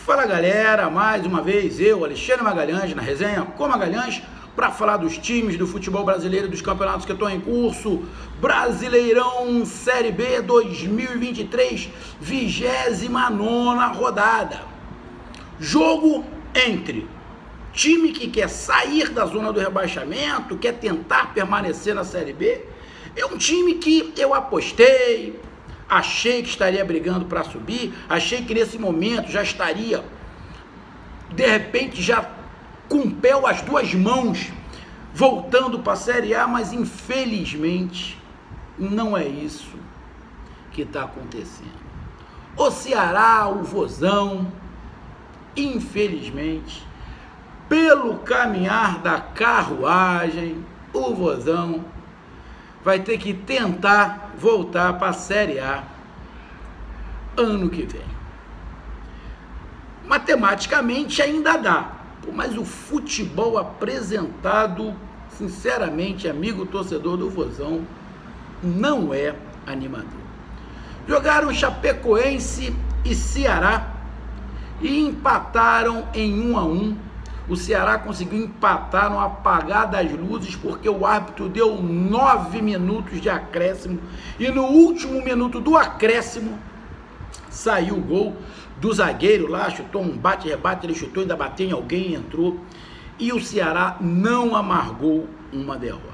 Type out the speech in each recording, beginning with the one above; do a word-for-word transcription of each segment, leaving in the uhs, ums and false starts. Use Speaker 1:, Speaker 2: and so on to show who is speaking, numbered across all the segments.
Speaker 1: Fala galera, mais uma vez eu, Alexandre Magalhães, na resenha com Magalhães, para falar dos times do futebol brasileiro, dos campeonatos que estão em curso. Brasileirão Série B dois mil e vinte e três, vigésima nona rodada. Jogo entre time que quer sair da zona do rebaixamento, quer tentar permanecer na Série B, é um time que eu apostei, achei que estaria brigando para subir, achei que nesse momento já estaria, de repente, já com o pé às duas mãos, voltando para a Série A, mas infelizmente não é isso que está acontecendo. O Ceará, o Vozão, infelizmente, pelo caminhar da carruagem, o Vozão vai ter que tentar voltar para a Série A ano que vem. Matematicamente ainda dá, mas o futebol apresentado, sinceramente, amigo torcedor do Vozão, não é animador. Jogaram Chapecoense e Ceará e empataram em um a um. O Ceará conseguiu empatar no apagar das luzes porque o árbitro deu nove minutos de acréscimo e no último minuto do acréscimo saiu o gol do zagueiro lá, chutou um bate-rebate, ele chutou, ainda bateu em alguém, entrou, e o Ceará não amargou uma derrota.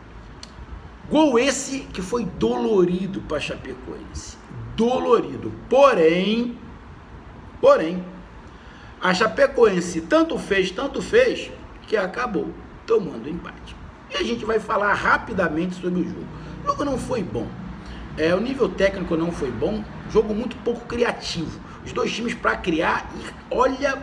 Speaker 1: Gol esse que foi dolorido para Chapecoense, dolorido, porém, porém, a Chapecoense tanto fez, tanto fez, que acabou tomando empate. E a gente vai falar rapidamente sobre o jogo. O jogo não foi bom. É, o nível técnico não foi bom. Jogo muito pouco criativo. Os dois times para criar, e olha,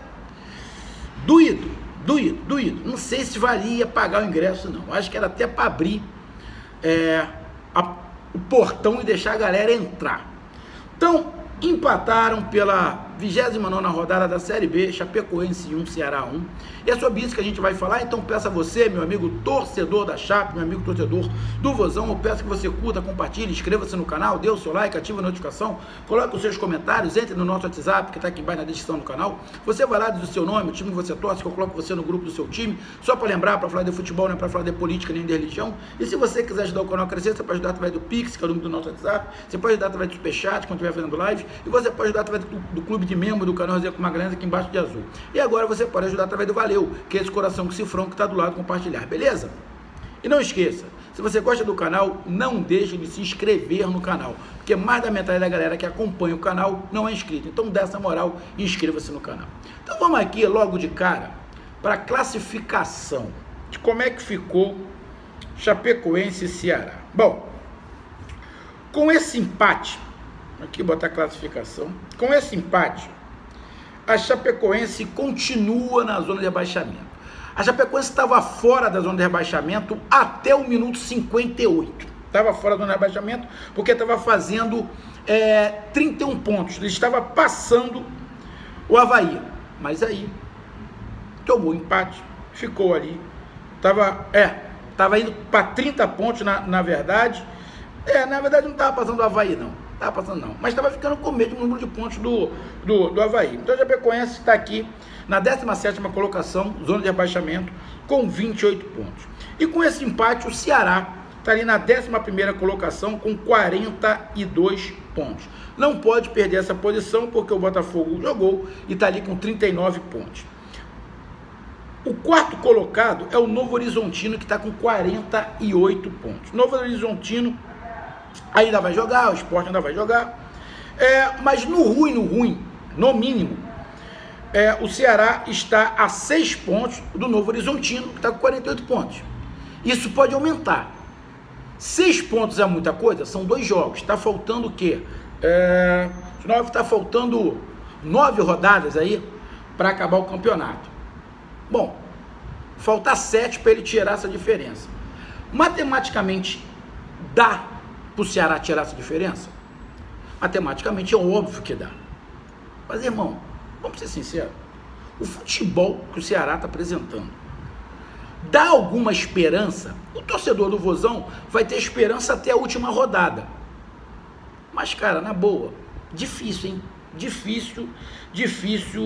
Speaker 1: doído, doído, doído. Não sei se valia pagar o ingresso, não. Acho que era até para abrir é, a, o portão e deixar a galera entrar. Então, empataram pela vigésima nona rodada da Série B, Chapecoense um, Ceará um. E é sobre isso que a gente vai falar, então peço a você, meu amigo torcedor da Chape, meu amigo torcedor do Vozão, eu peço que você curta, compartilhe, inscreva-se no canal, dê o seu like, ative a notificação, coloque os seus comentários, entre no nosso WhatsApp, que está aqui embaixo na descrição do canal. Você vai lá, diz o seu nome, o time que você torce, que eu coloco você no grupo do seu time, só para lembrar, para falar de futebol, não é para falar de política nem de religião. E se você quiser ajudar o canal a crescer, você pode ajudar através do Pix, que é o número do nosso WhatsApp, você pode ajudar através do Superchat, quando estiver fazendo live, e você pode ajudar através do, do clube de membro do canal Resenha com Magalhães, aqui embaixo de azul. E agora você pode ajudar através do Valeu, que é esse coração com cifrão que está do lado, compartilhar, beleza? E não esqueça, se você gosta do canal, não deixe de se inscrever no canal, porque mais da metade da galera que acompanha o canal não é inscrito. Então dê essa moral e inscreva-se no canal. Então vamos aqui logo de cara para a classificação de como é que ficou Chapecoense e Ceará. Bom, com esse empate, aqui botar a classificação, com esse empate, a Chapecoense continua na zona de rebaixamento. A Chapecoense estava fora da zona de rebaixamento até o minuto cinquenta e oito. Estava fora da zona de rebaixamento porque estava fazendo é, trinta e um pontos. Ele estava passando o Avaí. Mas aí, tomou empate, ficou ali. Estava é, tava indo para trinta pontos, na, na verdade. É, na verdade não estava passando o Avaí, não. Estava passando não, mas estava ficando com o mesmo número de pontos do, do, do Avaí. Então a Chapecoense está aqui na décima sétima colocação, zona de rebaixamento, com vinte e oito pontos. E com esse empate, o Ceará está ali na décima primeira colocação, com quarenta e dois pontos. Não pode perder essa posição, porque o Botafogo jogou e está ali com trinta e nove pontos. O quarto colocado é o Novo Horizontino, que está com quarenta e oito pontos. Novo Horizontino ainda vai jogar, o Sport ainda vai jogar, é, mas no ruim, no ruim, no mínimo, é, o Ceará está a seis pontos do Novo Horizontino, que está com quarenta e oito pontos. Isso pode aumentar. Seis pontos é muita coisa? São dois jogos. Está faltando o quê? É, está faltando nove rodadas aí para acabar o campeonato. Bom, falta sete para ele tirar essa diferença. Matematicamente, dá para o Ceará tirar essa diferença? Matematicamente é óbvio que dá. Mas, irmão, vamos ser sinceros, o futebol que o Ceará está apresentando dá alguma esperança? O torcedor do Vozão vai ter esperança até a última rodada. Mas, cara, na boa, difícil, hein? Difícil, difícil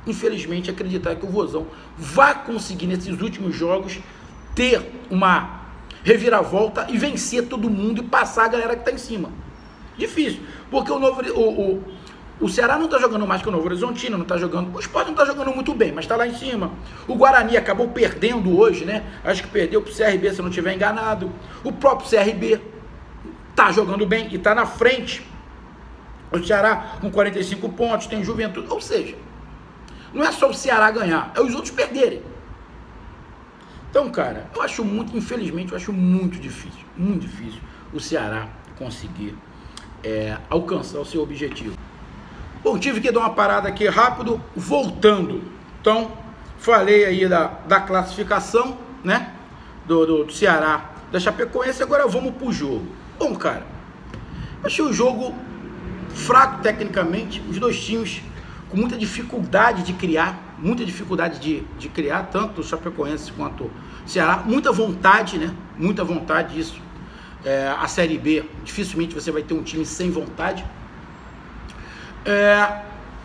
Speaker 1: infelizmente, acreditar que o Vozão vai conseguir, nesses últimos jogos, ter uma reviravolta e vencer todo mundo e passar a galera que está em cima. Difícil, porque o Novo... O, o, o Ceará não está jogando mais que o Novo Horizontino, não está jogando... O Sport não está jogando muito bem, mas está lá em cima. O Guarani acabou perdendo hoje, né? Acho que perdeu para o C R B, se eu não estiver enganado. O próprio C R B está jogando bem e está na frente. O Ceará com quarenta e cinco pontos, tem Juventude. Ou seja, não é só o Ceará ganhar, é os outros perderem. Então, cara, eu acho muito, infelizmente, eu acho muito difícil, muito difícil o Ceará conseguir é, alcançar o seu objetivo. Bom, tive que dar uma parada aqui rápido, voltando. Então, falei aí da, da classificação, né, do, do, do Ceará, da Chapecoense, agora vamos pro jogo. Bom, cara, achei o jogo fraco tecnicamente, os dois times com muita dificuldade de criar, muita dificuldade de, de criar, tanto o Chapecoense quanto o Ceará, muita vontade, né, muita vontade, isso, é, a Série B, dificilmente você vai ter um time sem vontade. É,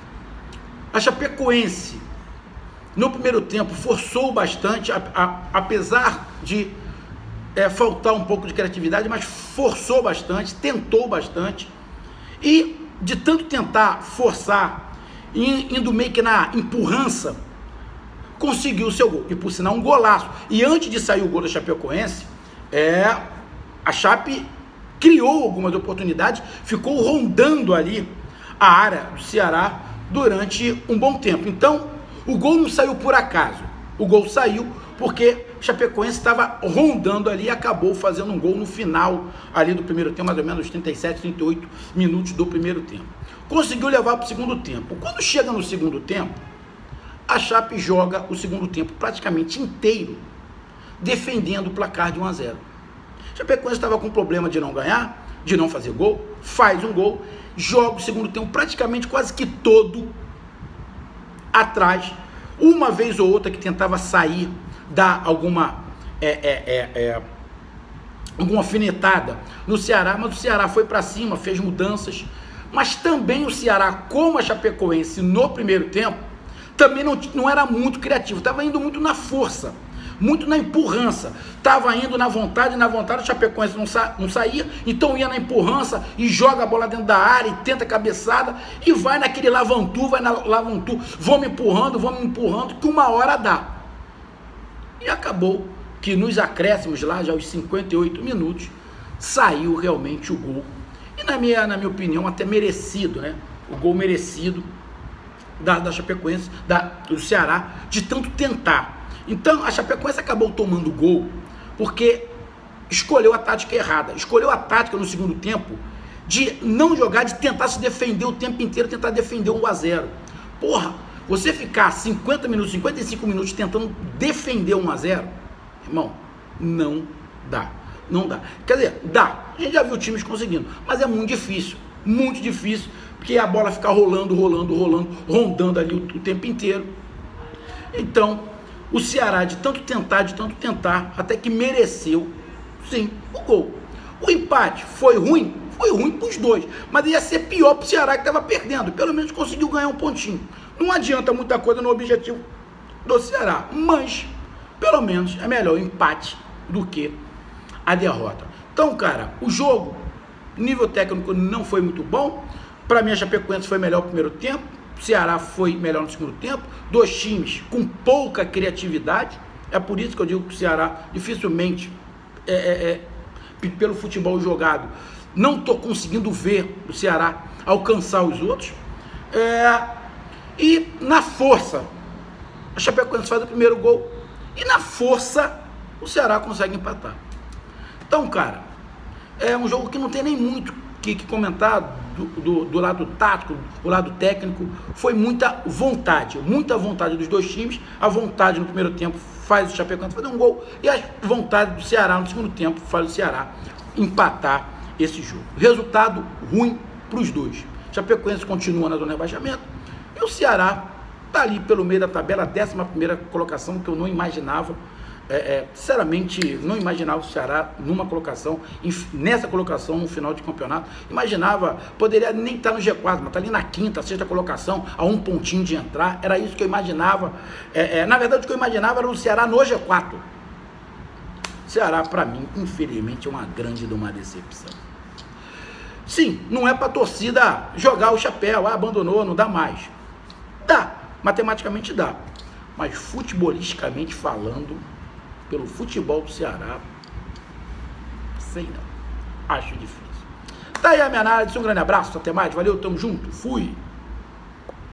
Speaker 1: a Chapecoense, no primeiro tempo, forçou bastante, a, a, apesar de é, faltar um pouco de criatividade, mas forçou bastante, tentou bastante, e de tanto tentar forçar, indo meio que na empurrança, conseguiu o seu gol, e por sinal um golaço. E antes de sair o gol da Chapecoense, é, a Chape criou algumas oportunidades, ficou rondando ali a área do Ceará durante um bom tempo. Então, o gol não saiu por acaso. O gol saiu porque o Chapecoense estava rondando ali e acabou fazendo um gol no final ali do primeiro tempo, mais ou menos trinta e sete, trinta e oito minutos do primeiro tempo. Conseguiu levar para o segundo tempo. Quando chega no segundo tempo, a Chape joga o segundo tempo praticamente inteiro defendendo o placar de um a zero. O Chapecoense estava com problema de não ganhar, de não fazer gol, faz um gol, joga o segundo tempo praticamente quase que todo atrás, uma vez ou outra que tentava sair, dar alguma é, é, é, é, alguma alfinetada no Ceará, mas o Ceará foi para cima, fez mudanças, mas também o Ceará, como a Chapecoense no primeiro tempo, também não, não era muito criativo, estava indo muito na força, muito na empurrança, estava indo na vontade, na vontade, o Chapecoense não, sa, não saía, então ia na empurrança e joga a bola dentro da área e tenta a cabeçada e vai naquele lavantu, vai na lavantu, vão me empurrando, vão me empurrando, que uma hora dá. E acabou que nos acréscimos lá, já aos cinquenta e oito minutos, saiu realmente o gol. E na minha, na minha opinião, até merecido, né? O gol merecido da, da Chapecoense, da, do Ceará, de tanto tentar. Então, a Chapecoense acabou tomando o gol porque escolheu a tática errada. Escolheu a tática no segundo tempo de não jogar, de tentar se defender o tempo inteiro, tentar defender um a zero. Porra, você ficar cinquenta minutos, cinquenta e cinco minutos tentando defender um a zero, irmão, não dá. Não dá. Quer dizer, dá. A gente já viu times conseguindo, mas é muito difícil. Muito difícil, porque a bola fica rolando, rolando, rolando, rondando ali o, o tempo inteiro. Então, o Ceará, de tanto tentar, de tanto tentar, até que mereceu, sim, o gol. O empate foi ruim? Foi ruim para os dois, mas ia ser pior para o Ceará, que estava perdendo. Pelo menos conseguiu ganhar um pontinho. Não adianta muita coisa no objetivo do Ceará, mas, pelo menos, é melhor o empate do que a derrota. Então, cara, o jogo, nível técnico, não foi muito bom. Para mim, a Chapecoense foi melhor no primeiro tempo. O Ceará foi melhor no segundo tempo, dois times com pouca criatividade, é por isso que eu digo que o Ceará dificilmente, é, é, é, pelo futebol jogado, não estou conseguindo ver o Ceará alcançar os outros, é, e na força, a Chapecoense faz o primeiro gol, e na força, o Ceará consegue empatar. Então, cara, é um jogo que não tem nem muito que, que comentar, Do, do, do lado tático, do lado técnico, foi muita vontade, muita vontade dos dois times. A vontade no primeiro tempo faz o Chapecoense fazer um gol e a vontade do Ceará no segundo tempo faz o Ceará empatar esse jogo. Resultado ruim para os dois. O Chapecoense continua na zona de rebaixamento e o Ceará está ali pelo meio da tabela, décima primeira colocação, que eu não imaginava é, é, sinceramente, não imaginava o Ceará numa colocação, nessa colocação no final de campeonato. Imaginava, poderia nem estar no G quatro, mas estar ali na quinta, sexta colocação, a um pontinho de entrar. Era isso que eu imaginava. É, é, na verdade, o que eu imaginava era o Ceará no G quatro. Ceará, para mim, infelizmente, é uma grande de uma decepção. Sim, não é para a torcida jogar o chapéu, ah, abandonou, não dá mais. Dá, matematicamente dá. Mas futebolisticamente falando, pelo futebol do Ceará, sei não, acho difícil. Tá aí a minha análise, um grande abraço, até mais, valeu, tamo junto, fui!